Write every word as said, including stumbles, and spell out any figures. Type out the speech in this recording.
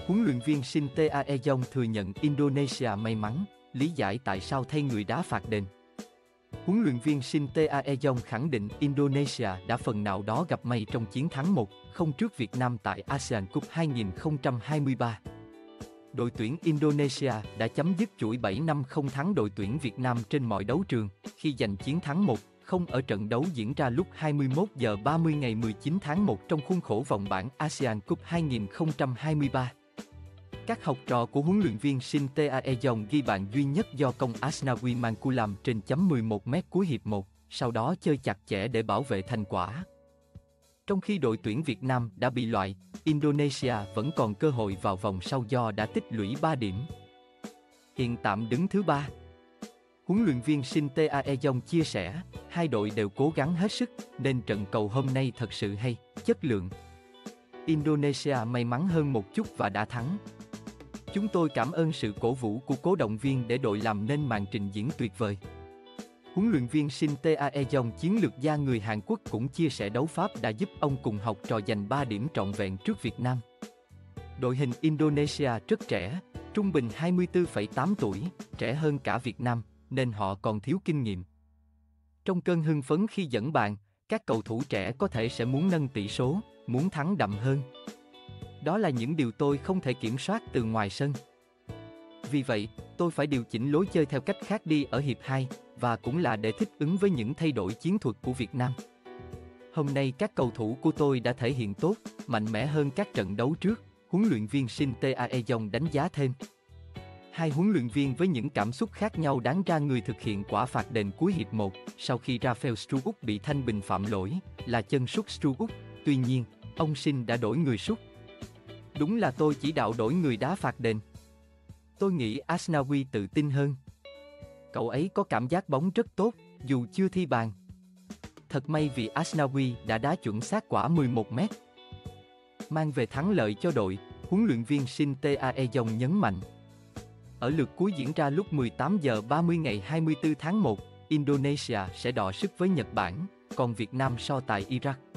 Huấn luyện viên Shin Tae-yong thừa nhận Indonesia may mắn, lý giải tại sao thay người đá phạt đền. Huấn luyện viên Shin Tae-yong khẳng định Indonesia đã phần nào đó gặp may trong chiến thắng một không trước Việt Nam tại ASEAN Cup hai không hai ba. Đội tuyển Indonesia đã chấm dứt chuỗi bảy năm không thắng đội tuyển Việt Nam trên mọi đấu trường, khi giành chiến thắng một không ở trận đấu diễn ra lúc hai mươi mốt giờ ba mươi ngày mười chín tháng một trong khuôn khổ vòng bảng ASEAN Cup hai không hai ba. Các học trò của huấn luyện viên Shin Tae-yong ghi bàn duy nhất do công Asnawi Mangkulam trên chấm mười một mét cuối hiệp một, sau đó chơi chặt chẽ để bảo vệ thành quả. Trong khi đội tuyển Việt Nam đã bị loại, Indonesia vẫn còn cơ hội vào vòng sau do đã tích lũy ba điểm. Hiện tạm đứng thứ ba. Huấn luyện viên Shin Tae-yong chia sẻ, hai đội đều cố gắng hết sức, nên trận cầu hôm nay thật sự hay, chất lượng. Indonesia may mắn hơn một chút và đã thắng. Chúng tôi cảm ơn sự cổ vũ của cố động viên để đội làm nên màn trình diễn tuyệt vời. Huấn luyện viên Shin Tae-yong, chiến lược gia người Hàn Quốc, cũng chia sẻ đấu pháp đã giúp ông cùng học trò giành ba điểm trọn vẹn trước Việt Nam. Đội hình Indonesia rất trẻ, trung bình hai mươi tư phẩy tám tuổi, trẻ hơn cả Việt Nam, nên họ còn thiếu kinh nghiệm. Trong cơn hưng phấn khi dẫn bàn, các cầu thủ trẻ có thể sẽ muốn nâng tỷ số, muốn thắng đậm hơn. Đó là những điều tôi không thể kiểm soát từ ngoài sân. Vì vậy, tôi phải điều chỉnh lối chơi theo cách khác đi ở hiệp hai, và cũng là để thích ứng với những thay đổi chiến thuật của Việt Nam. Hôm nay các cầu thủ của tôi đã thể hiện tốt, mạnh mẽ hơn các trận đấu trước, huấn luyện viên Shin Tae-yong đánh giá thêm. Hai huấn luyện viên với những cảm xúc khác nhau đáng ra người thực hiện quả phạt đền cuối hiệp một, sau khi Rafael Struijk bị Thanh Bình phạm lỗi, là chân sút Struijk. Tuy nhiên, ông Shin đã đổi người sút. Đúng là tôi chỉ đạo đổi người đá phạt đền. Tôi nghĩ Asnawi tự tin hơn. Cậu ấy có cảm giác bóng rất tốt, dù chưa thi bàn. Thật may vì Asnawi đã đá chuẩn xác quả mười một mét. Mang về thắng lợi cho đội, huấn luyện viên Shin Tae-yong nhấn mạnh. Ở lượt cuối diễn ra lúc mười tám giờ ba mươi ngày hai mươi tư tháng một, Indonesia sẽ đọ sức với Nhật Bản, còn Việt Nam so tài Iraq.